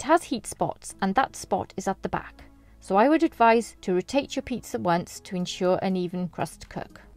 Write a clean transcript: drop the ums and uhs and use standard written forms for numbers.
has heat spots, and that spot is at the back. So I would advise to rotate your pizza once to ensure an even crust cook.